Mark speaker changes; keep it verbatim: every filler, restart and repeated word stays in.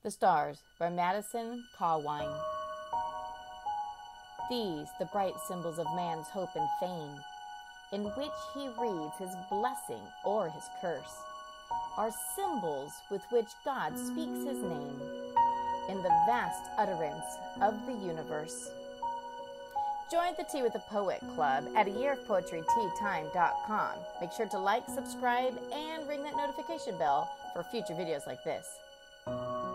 Speaker 1: The Stars by Madison Cawein. These, the bright symbols of man's hope and fame, in which he reads his blessing or his curse, are symbols with which God speaks his name in the vast utterance of the universe. Join the Tea with the Poet Club at a year of poetry tea time dot com. Make sure to like, subscribe, and ring that notification bell for future videos like this.